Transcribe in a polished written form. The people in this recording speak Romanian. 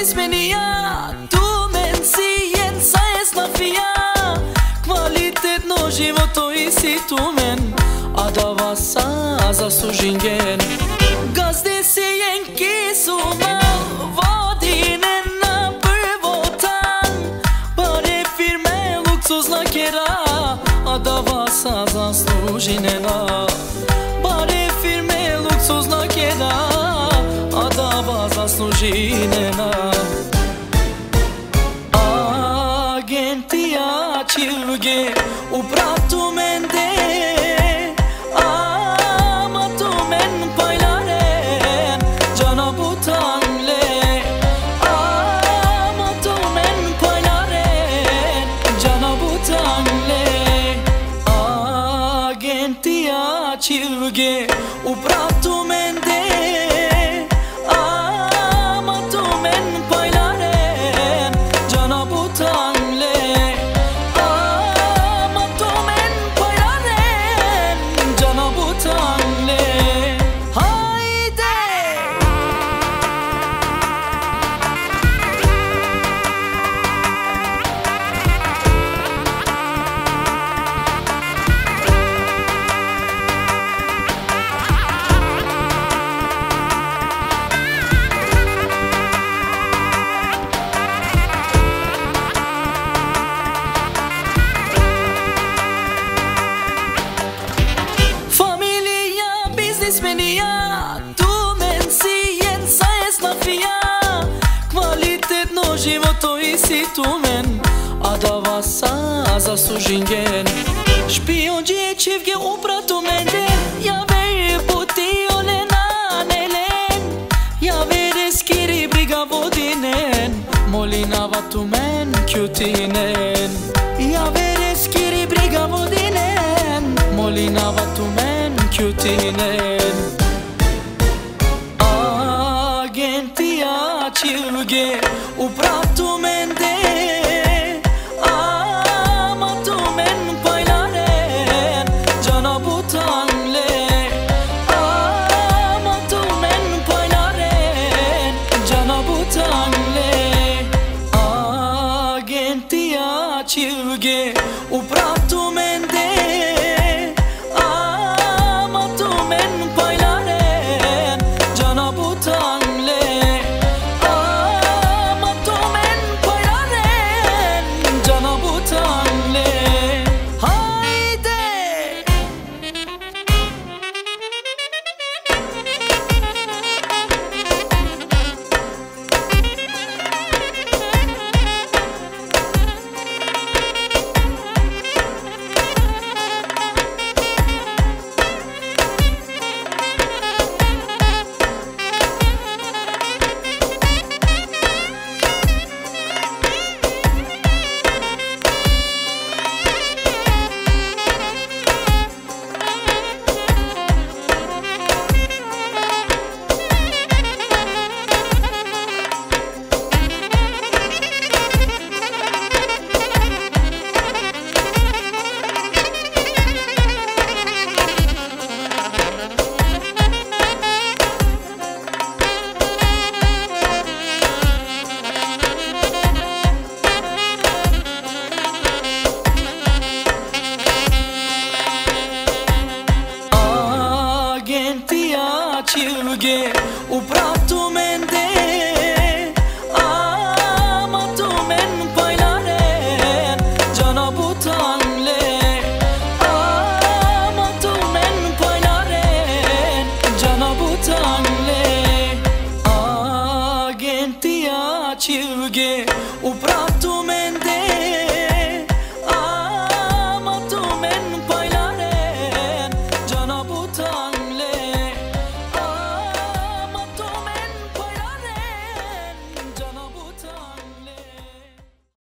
biznismenia, tu men si jen sa jesna fia. Kvalitet no životo i si tu men, a da vas zaslužim gen. Gazde si jen kisu mal, vodine na prvotan. Bare firme luksuzna kera, a da vas zaslužim nena. Bare firme luksuzna kera, a da vas zaslužim nena. Agentia cilge u pratu mende, ama tu men paylaren cana butanle. Ama tu men paylaren cana butanle. Agentia cilge u pratu mende, ama tu men paylaren cana butanle. Ama tu men paylaren cana butanle. Haydi biznismenia, tu men si jen sa jesna fia. Kvalitet no životo i si tu men, a da vas zaslužim gen. Špion dječevge u pratu menden, ja ver putio nelen. Ja ver skiri briga vodinen, molinava tu men kjutinen. Ja ver skiri briga vodinen, molinava tu men kjutinen. Agentia cilge u pratu mende, ama tu men paylaren cana butanle. Ama tu men paylaren cana butanle. Agentia cilge u pratu mende, ama tu men paylaren cana butanle. Ama tu men paylaren cana butanle. Haydi cilge u pratu mende, ama tu men paylaren cana butanle. Ama tu men paylaren cana butanle. Agentia cilge u